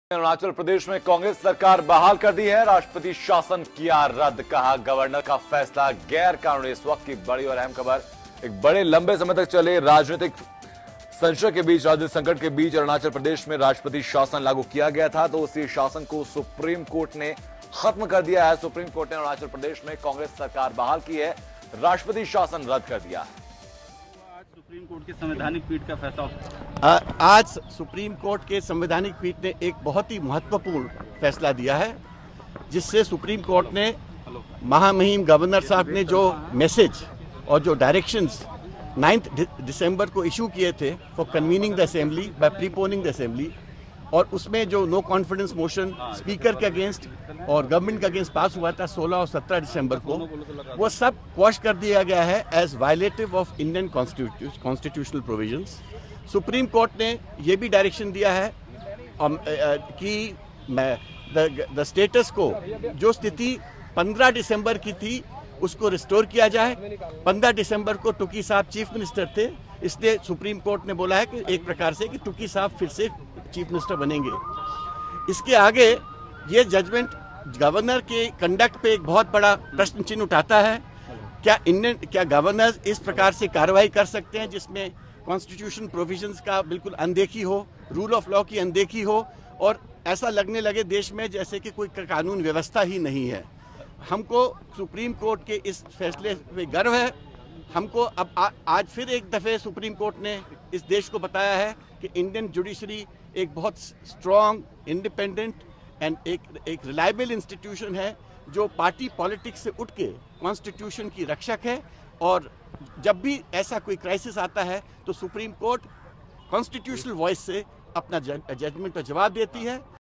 अरुणाचल प्रदेश में कांग्रेस सरकार बहाल कर दी है। राष्ट्रपति शासन किया रद्द, कहा गवर्नर का फैसला गैर कानूनी। इस वक्त की बड़ी और अहम खबर, एक बड़े लंबे समय तक चले राजनीतिक संशय के बीच, राजनीतिक संकट के बीच अरुणाचल प्रदेश में राष्ट्रपति शासन लागू किया गया था, तो उसी शासन को सुप्रीम कोर्ट ने खत्म कर दिया है। सुप्रीम कोर्ट ने अरुणाचल प्रदेश में कांग्रेस सरकार बहाल की है, राष्ट्रपति शासन रद्द कर दिया है। सुप्रीम कोर्ट की संवैधानिक पीठ का फैसला, आज सुप्रीम कोर्ट के संवैधानिक पीठ ने एक बहुत ही महत्वपूर्ण फैसला दिया है, जिससे सुप्रीम कोर्ट ने महामहिम गवर्नर साहब ने जो मैसेज और जो डायरेक्शंस 9 दिसंबर को इशू किए थे for convening the assembly by preponing the assembly, और उसमें जो नो कॉन्फिडेंस मोशन स्पीकर के अगेंस्ट और गवर्नमेंट के अगेंस्ट पास हुआ था 16 और 17 दिसंबर को, वो सब क्वॉश कर दिया गया है as violative of Indian constitutional provisions. Supreme court ने ये भी डायरेक्शन दिया है कि द स्टेटस को, जो स्थिति 15 दिसंबर की थी, उसको रिस्टोर किया जाए। 15 दिसंबर को टुकी साहब चीफ मिनिस्टर थे, इसलिए सुप्रीम कोर्ट ने बोला है कि एक प्रकार से कि टुकी साहब फिर से चीफ मिनिस्टर बनेंगे। इसके आगे ये जजमेंट गवर्नर के कंडक्ट पे एक बहुत बड़ा प्रश्न चिन्ह उठाता है। क्या गवर्नर इस प्रकार से कार्रवाई कर सकते हैं जिसमें कॉन्स्टिट्यूशन प्रोविजंस का बिल्कुल अनदेखी हो, रूल ऑफ लॉ की अनदेखी हो, और ऐसा लगने लगे देश में जैसे कि कोई कानून व्यवस्था ही नहीं है। हमको सुप्रीम कोर्ट के इस फैसले पे गर्व है। हमको अब आज फिर एक दफ़े सुप्रीम कोर्ट ने इस देश को बताया है कि इंडियन जुडिशरी एक बहुत स्ट्रॉन्ग, इंडिपेंडेंट एंड एक रिलायबल इंस्टीट्यूशन है, जो पार्टी पॉलिटिक्स से उठ के कॉन्स्टिट्यूशन की रक्षक है। और जब भी ऐसा कोई क्राइसिस आता है तो सुप्रीम कोर्ट कॉन्स्टिट्यूशनल वॉइस से अपना जजमेंट का जवाब देती है।